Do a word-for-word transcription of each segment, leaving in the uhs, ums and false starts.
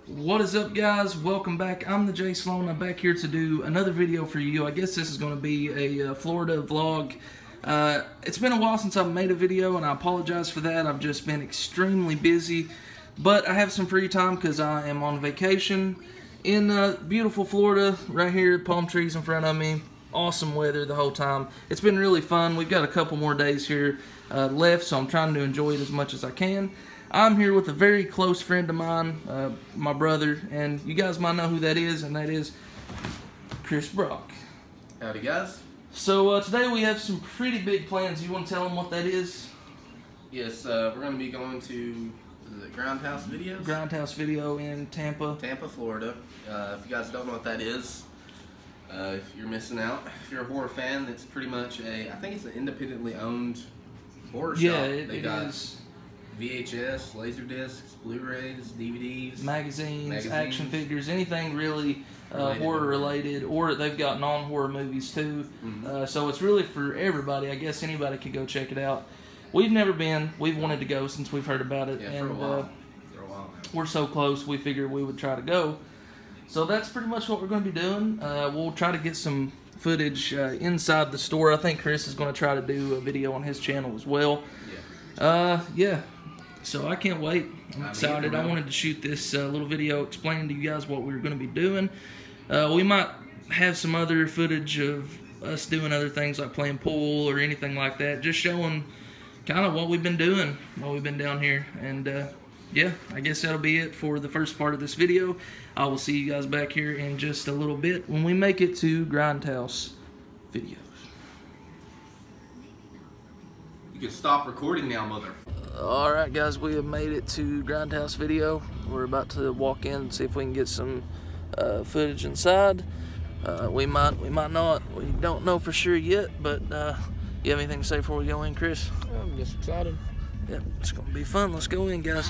What is up, guys? Welcome back. I'm TheJSlone. I'm back here to do another video for you. I guess this is going to be a uh, Florida vlog. Uh, it's been a while since I've made a video, and I apologize for that. I've just been extremely busy, but I have some free time because I am on vacation in uh, beautiful Florida, right here, palm trees in front of me. Awesome weather the whole time. It's been really fun. We've got a couple more days here uh, left, so I'm trying to enjoy it as much as I can. I'm here with a very close friend of mine, uh, my brother, and you guys might know who that is, and that is Chris Brock. Howdy, guys. So uh, today we have some pretty big plans. You want to tell them what that is? Yes, uh, we're going to be going to the GrindHouse videos. GrindHouse video in Tampa. Tampa, Florida. Uh, if you guys don't know what that is, uh, you're missing out. If you're a horror fan, that's pretty much a, I think it's an independently owned horror shop. Yeah, it, they it got is. V H S, laser discs, Blu-rays, D V Ds, Magazines, magazines, action figures, anything really uh, horror related, or they've got non-horror movies too. Mm-hmm. uh, so it's really for everybody. I guess anybody could go check it out. We've never been. We've wanted to go since we've heard about it, yeah, and for a while. Uh, for a while now. We're so close. We figured we would try to go. So that's pretty much what we're going to be doing. Uh, we'll try to get some footage uh, inside the store. I think Chris is going to try to do a video on his channel as well. Yeah. Uh, yeah. So I can't wait. I'm I'm excited. eager, I wanted to shoot this uh, little video explaining to you guys what we were going to be doing. Uh, we might have some other footage of us doing other things like playing pool or anything like that. Just showing kind of what we've been doing while we've been down here. And uh, yeah, I guess that'll be it for the first part of this video. I will see you guys back here in just a little bit when we make it to GrindHouse videos. You can stop recording now, mother. Alright guys, we have made it to GrindHouse video. We're about to walk in and see if we can get some uh, footage inside. Uh, we might, we might not. We don't know for sure yet, but uh, you have anything to say before we go in, Chris? I'm just excited. Yep, it's gonna be fun. Let's go in, guys.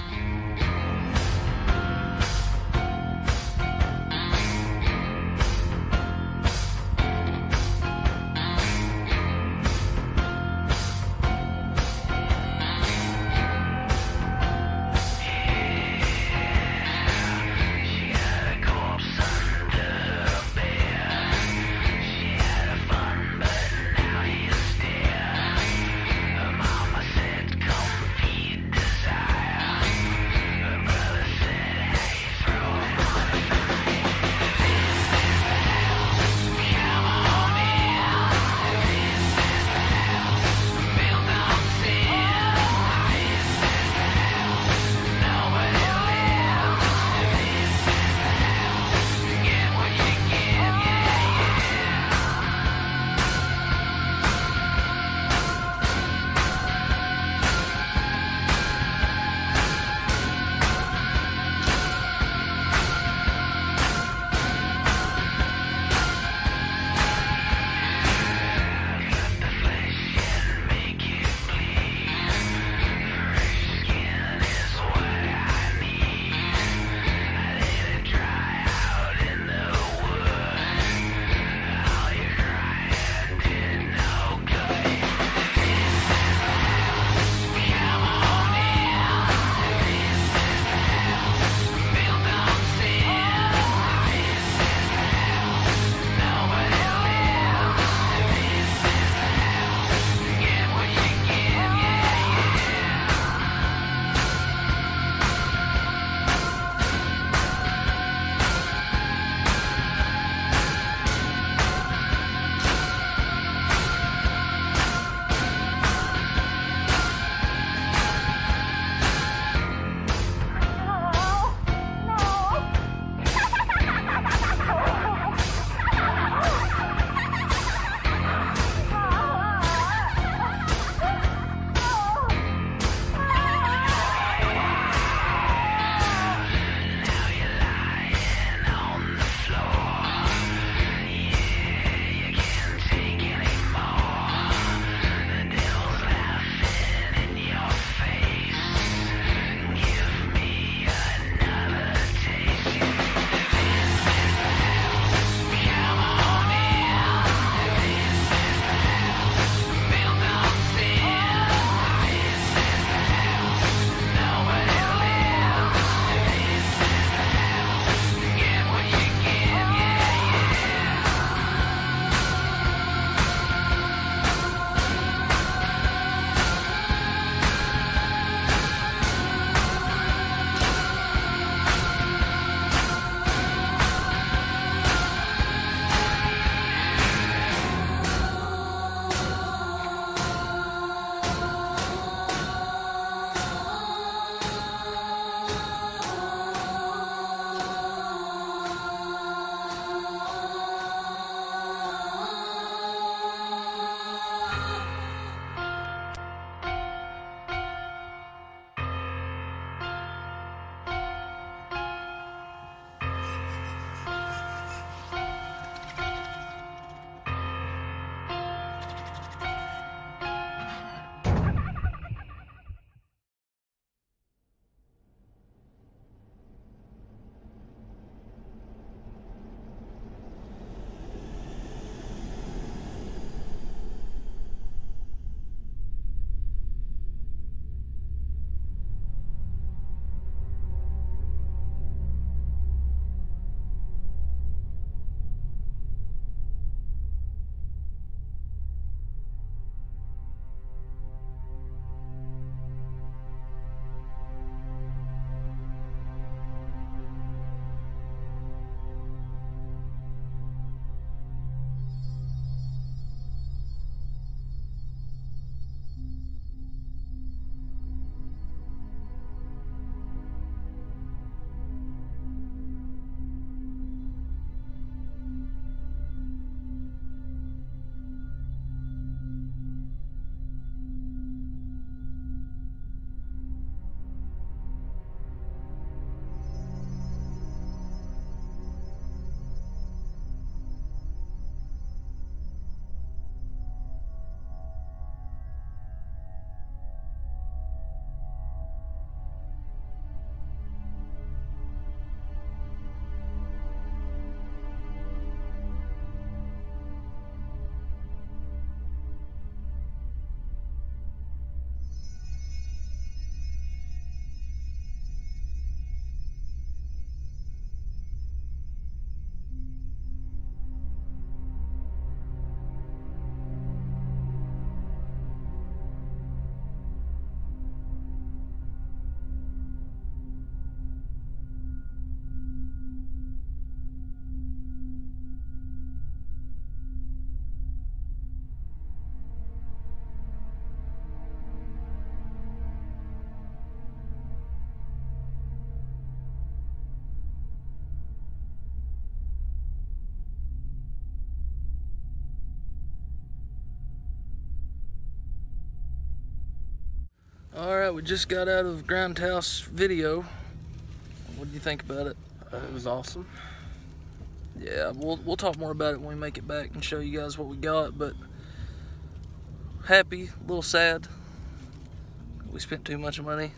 Alright, we just got out of GrindHouse video. What do you think about it? Uh, it was awesome. Yeah, we'll, we'll talk more about it when we make it back and show you guys what we got, but happy, a little sad. We spent too much money,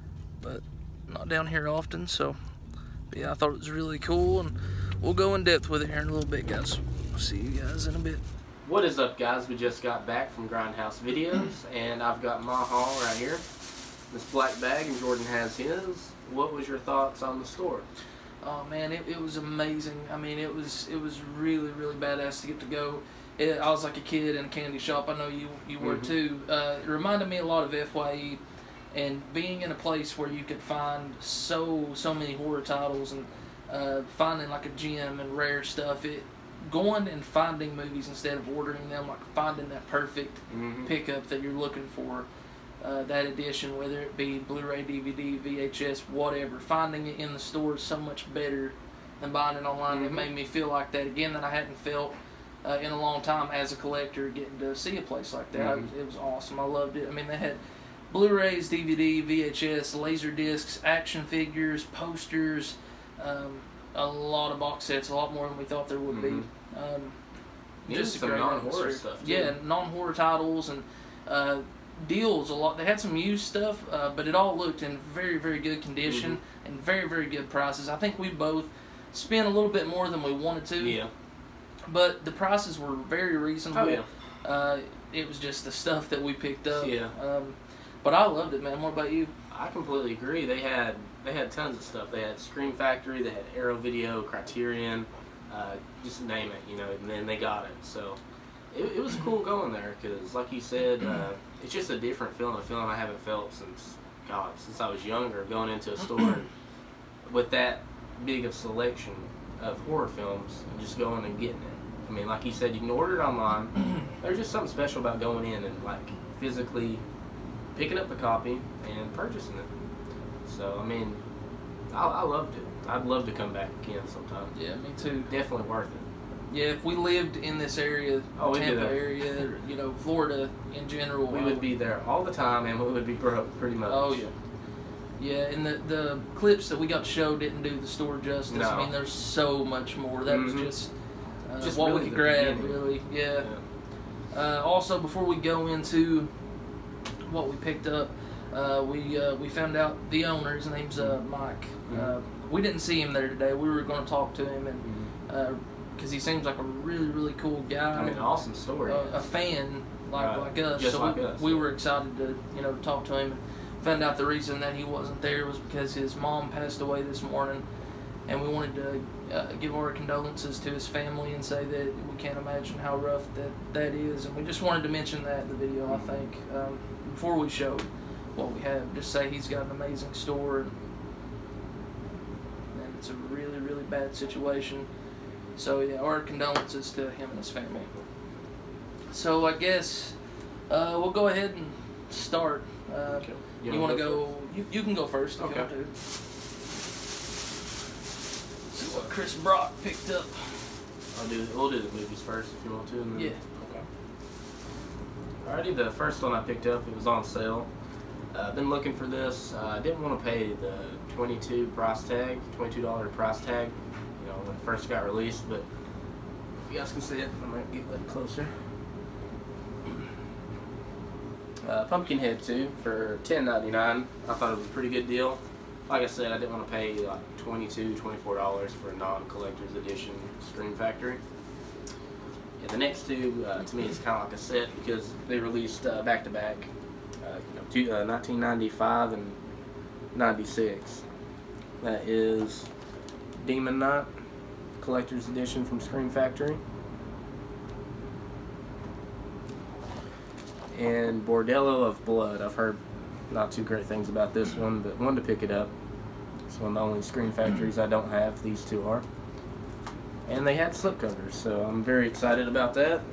but not down here often, so but yeah, I thought it was really cool, and we'll go in depth with it here in a little bit, guys. We'll see you guys in a bit. What is up, guys? We just got back from GrindHouse videos, and I've got my haul right here. This black bag, and Jordan has his. What was your thoughts on the store? Oh man, it, it was amazing. I mean, it was it was really really badass to get to go. It, I was like a kid in a candy shop. I know you you were Mm-hmm. too. Uh, it reminded me a lot of F Y E, and being in a place where you could find so so many horror titles and uh, finding like a gem and rare stuff. It going and finding movies instead of ordering them, like finding that perfect Mm-hmm. pickup that you're looking for. Uh, that edition, whether it be Blu-ray, D V D, V H S, whatever, finding it in the store is so much better than buying it online. Mm-hmm. It made me feel like that again that I hadn't felt uh, in a long time as a collector, getting to see a place like that. Mm-hmm. It was awesome. I loved it. I mean, they had Blu-rays, D V D, V H S, laser discs, action figures, posters, um, a lot of box sets, a lot more than we thought there would Mm-hmm. be. Um, Even just a some great non-horror atmosphere. stuff, too. Yeah, non-horror titles and uh, deals a lot. They had some used stuff, uh, but it all looked in very, very good condition Mm-hmm. and very, very good prices. I think we both spent a little bit more than we wanted to. Yeah. But the prices were very reasonable. Oh, yeah. Uh, it was just the stuff that we picked up. Yeah. Um, but I loved it, man. What about you? I completely agree. They had they had tons of stuff. They had Scream Factory, they had Arrow Video, Criterion, uh, just name it, you know, and then they got it. So it, it was cool going there because, like you said, uh, it's just a different feeling, a feeling I haven't felt since, God, since I was younger, going into a store and with that big of selection of horror films and just going and getting it. I mean, like you said, you can order it online. There's just something special about going in and, like, physically picking up the copy and purchasing it. So, I mean, I, I loved it. I'd love to come back again sometime. Yeah, me too. Definitely worth it. Yeah, if we lived in this area, Oh, we'd be Tampa there. area, or, you know, Florida in general, We I would be there all the time, and we would be broke pretty much. Oh yeah, yeah. And the the clips that we got to show didn't do the store justice. No. I mean, there's so much more. That Mhm. was just uh, Just what really we could the grab, beginning. really. Yeah. Yeah. Uh, also, before we go into what we picked up, uh, we uh, we found out the owner. His name's uh, Mike. Mhm. Uh, we didn't see him there today. We were going to talk to him, and Mhm. because he seems like a really really cool guy. I mean, awesome story. a, a fan like Right. like us. Just so like we, us, we yeah. were excited to you know talk to him. Found out the reason that he wasn't there was because his mom passed away this morning, and we wanted to uh, give our condolences to his family and say that we can't imagine how rough that that is, and we just wanted to mention that in the video. I think um, before we show what we have, just say he's got an amazing store, and, and it's a really really bad situation. So yeah, our condolences to him and his family. So I guess uh, we'll go ahead and start. Uh, Okay. You, You want to wanna go? go You, you can go first if Okay. you want to. See what Chris Brock picked up. I'll do. We'll do the movies first if you want to. And then, Yeah. Okay. Alrighty, the first one I picked up, it was on sale. Uh, I've been looking for this. Uh, I didn't want to pay the twenty-two price tag, twenty-two dollar price tag, you know, when it first got released. But if you guys can see it, I'm gonna get a little closer. Uh, Pumpkinhead two for ten ninety-nine. I thought it was a pretty good deal. Like I said, I didn't want to pay like twenty-two, twenty-four dollars for a non-collector's edition Scream Factory. Yeah, the next two, uh, to me, is kind of like a set because they released uh, back-to-back, uh, you know, two, uh, nineteen ninety-five and ninety-six. That is Demon Knight, collector's edition from Scream Factory. And Bordello of Blood. I've heard not too great things about this one, but wanted to pick it up. It's one of the only Scream Factories I don't have. These two are. And they had slipcovers, so I'm very excited about that.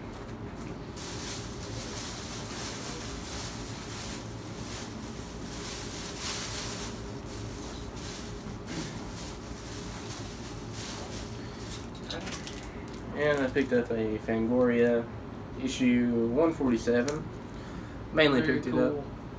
And I picked up a Fangoria issue one forty-seven. Mainly Very picked it cool. up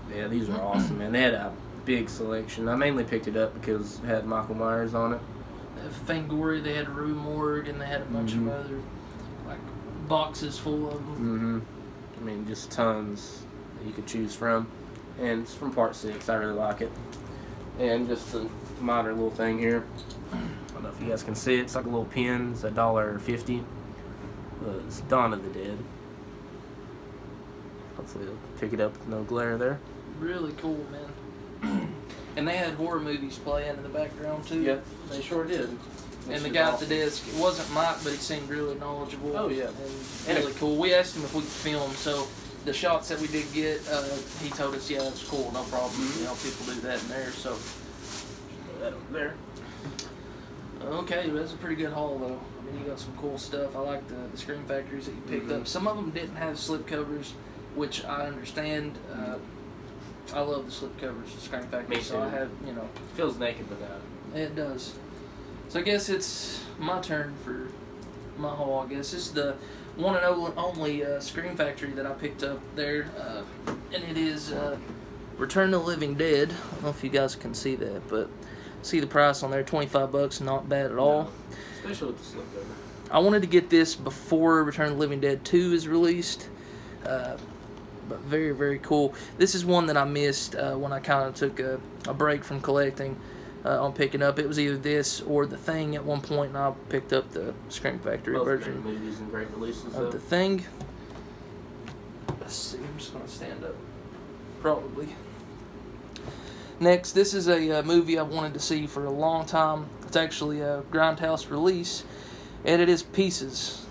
Yeah, these are awesome, man. They had a big selection. I mainly picked it up because it had Michael Myers on it. They have Fangoria, they had Rue Morgue, and they had a bunch mm-hmm. of other like boxes full of them. Mm-hmm. I mean, just tons that you could choose from. And it's from part six. I really like it. And just a minor little thing here. I don't know if you guys can see it. It's like a little pin. It's a dollar fifty. Uh, it's Dawn of the Dead. Hopefully they'll pick it up with no glare there. Really cool, man. And they had horror movies playing in the background too. Yeah, they sure did. And the guy at the desk, it wasn't Mike, but he seemed really knowledgeable. Oh yeah, and really cool. We asked him if we could film, so the shots that we did get, uh, he told us, yeah, it's cool, no problem. Mm-hmm. You know, people do that in there, so put that over there. Okay, that's a pretty good haul though. I mean, you got some cool stuff. I like the, the Scream Factories that you picked mm-hmm. up. Some of them didn't have slip covers, which I understand. Uh, I love the slip covers of Scream Factory. Me so too. I have, you know. It feels naked without it. It does. So I guess it's my turn for my haul, I guess. This is the one and only uh, Scream Factory that I picked up there. Uh, and it is uh, Return of the Living Dead. I don't know if you guys can see that, but see the price on there, twenty-five bucks, not bad at all. No, especially with the slip cover. I wanted to get this before Return of the Living Dead two is released. Uh, but very, very cool. This is one that I missed uh, when I kind of took a, a break from collecting uh, on picking up. It was either this or The Thing at one point, and I picked up the Scream Factory Both version great movies and great releases of though. The Thing. Let's see, I'm just going to stand up. Probably. Next, this is a uh, movie I've wanted to see for a long time. It's actually a GrindHouse release, and it is Pieces.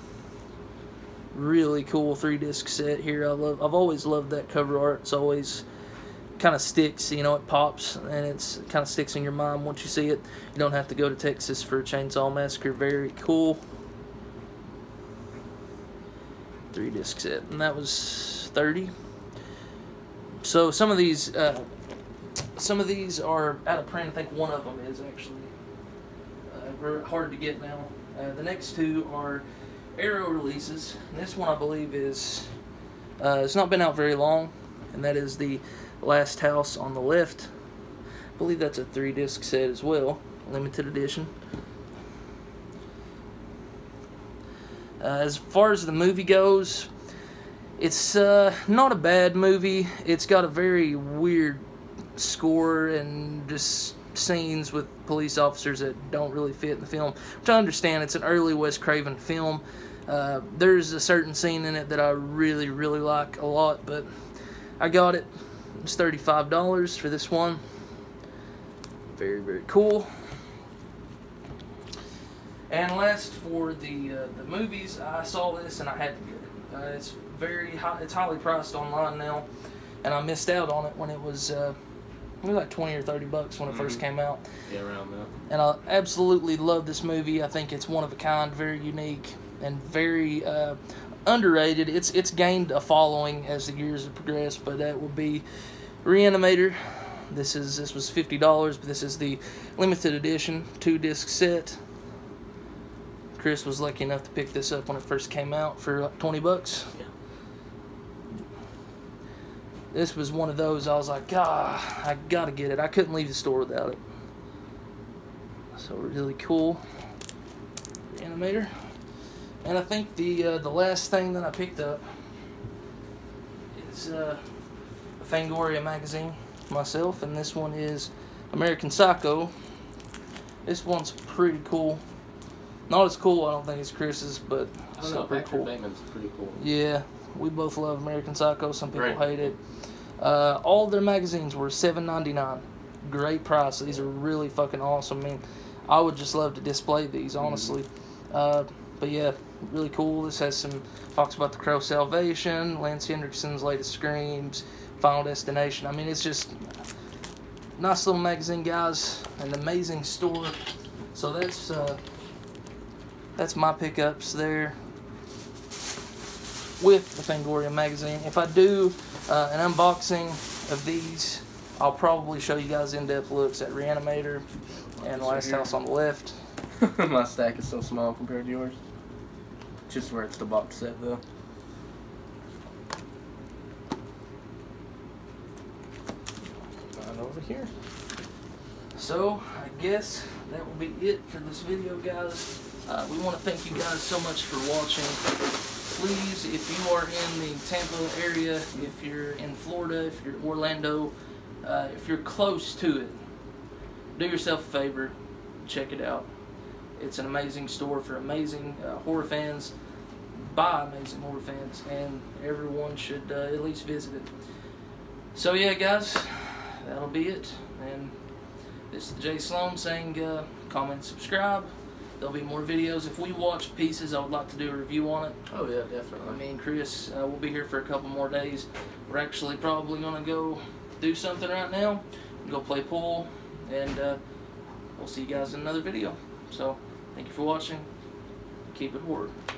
Really cool three disc set here. I love. I've always loved that cover art. It's always kind of sticks. You know, it pops and it's kind of sticks in your mind once you see it. You don't have to go to Texas for a Chainsaw Massacre. Very cool. Three disc set, and that was thirty. So some of these, uh, some of these are out of print. I think one of them is actually uh, hard to get now. Uh, the next two are Arrow releases. And this one I believe is uh, it's not been out very long, and that is The Last House on the Left. I believe that's a three disc set as well, limited edition. Uh, as far as the movie goes, it's uh, not a bad movie. It's got a very weird score and just scenes with police officers that don't really fit in the film, which I understand. It's an early Wes Craven film. Uh, there's a certain scene in it that I really, really like a lot, but I got it. It's thirty-five dollars for this one. Very, very cool. And last, for the uh, the movies, I saw this and I had to get it. Uh, it's very high, it's highly priced online now, and I missed out on it when it was uh, it was like twenty or thirty bucks when it mm-hmm. first came out. Yeah, around there. And I absolutely love this movie. I think it's one of a kind, very unique, and very uh, underrated. It's it's gained a following as the years have progressed, but that would be Reanimator. This is this was fifty dollars, but this is the limited edition two disc set. Chris was lucky enough to pick this up when it first came out for like twenty bucks. Yeah. This was one of those I was like, ah, I gotta get it. I couldn't leave the store without it. So really cool Reanimator. And I think the uh, the last thing that I picked up is uh, a Fangoria magazine myself, and this one is American Psycho. This one's pretty cool. Not as cool, I don't think, as Chris's, but I still know, pretty Patrick cool. Bateman's pretty cool. Yeah, we both love American Psycho. Some people Right. hate it. Uh, all their magazines were seven ninety-nine. Great price. These are really fucking awesome. I mean, I would just love to display these, honestly. Mm-hmm. Uh, but yeah, really cool. This has some talks about the Crow Salvation, Lance Hendrickson's latest Screams, Final Destination. I mean, it's just nice little magazine, guys. An amazing store. So that's uh, that's my pickups there with the Fangoria magazine. If I do uh, an unboxing of these, I'll probably show you guys in-depth looks at Reanimator and Last House on the Left. My stack is so small compared to yours. Just where it's the box set, though. here. So, I guess that will be it for this video, guys. Uh, we want to thank you guys so much for watching. Please, if you are in the Tampa area, if you're in Florida, if you're Orlando, uh, if you're close to it, do yourself a favor, check it out. It's an amazing store for amazing uh, horror fans, by amazing horror fans, and everyone should uh, at least visit it. So yeah, guys, that'll be it. And this is TheJSlone saying uh, comment, subscribe. There'll be more videos. If we watch pieces, I would like to do a review on it. Oh yeah, definitely. Me and Chris uh, will be here for a couple more days. We're actually probably going to go do something right now. Go play pool, and uh, we'll see you guys in another video. So, thank you for watching. Keep it horror.